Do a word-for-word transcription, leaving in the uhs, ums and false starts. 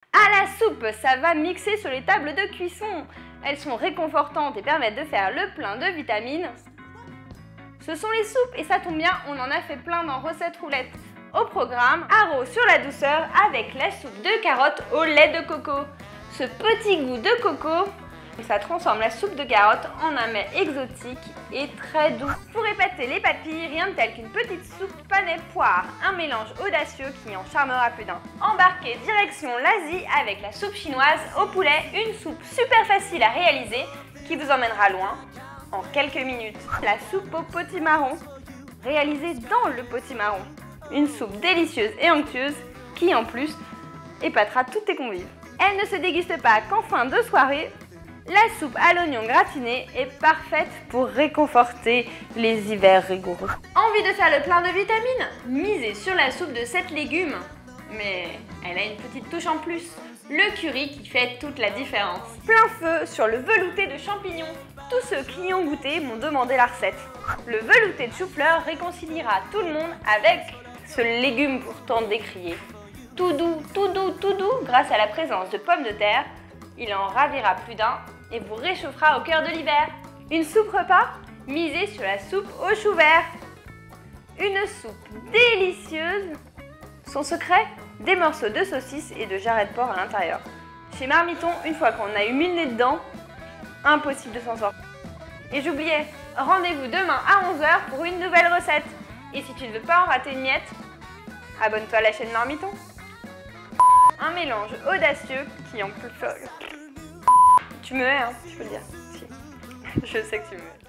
À la soupe, ça va mixer sur les tables de cuisson. Elles sont réconfortantes et permettent de faire le plein de vitamines. Ce sont les soupes et ça tombe bien, on en a fait plein dans Recettes Roulettes. Au programme, haro sur la douceur avec la soupe de carottes au lait de coco. Ce petit goût de coco, ça transforme la soupe de carottes en un mets exotique et très doux. Pour épater les papilles, rien de tel qu'une petite soupe panais poire, un mélange audacieux qui en charmera plus d'un. Embarquez direction l'Asie avec la soupe chinoise au poulet, une soupe super facile à réaliser qui vous emmènera loin en quelques minutes. La soupe au potimarron, réalisée dans le potimarron. Une soupe délicieuse et onctueuse qui en plus épatera tous tes convives. Elle ne se déguste pas qu'en fin de soirée. La soupe à l'oignon gratiné est parfaite pour réconforter les hivers rigoureux. Envie de faire le plein de vitamines? Misez sur la soupe de sept légumes. Mais elle a une petite touche en plus. Le curry qui fait toute la différence. Plein feu sur le velouté de champignons. Tous ceux qui y ont goûté m'ont demandé la recette. Le velouté de chou-fleur réconciliera tout le monde avec ce légume pourtant décrié. Tout doux, tout doux, tout doux grâce à la présence de pommes de terre. Il en ravira plus d'un et vous réchauffera au cœur de l'hiver. Une soupe repas? Misez sur la soupe au chou vert. Une soupe délicieuse. Son secret? Des morceaux de saucisse et de jarret de porc à l'intérieur. Chez Marmiton, une fois qu'on a eu mis le nez dedans, impossible de s'en sortir. Et j'oubliais, rendez-vous demain à onze heures pour une nouvelle recette. Et si tu ne veux pas en rater une miette, abonne-toi à la chaîne Marmiton. Un mélange audacieux qui en plus... Tu me hais, hein, je peux le dire. Je sais que tu me hais.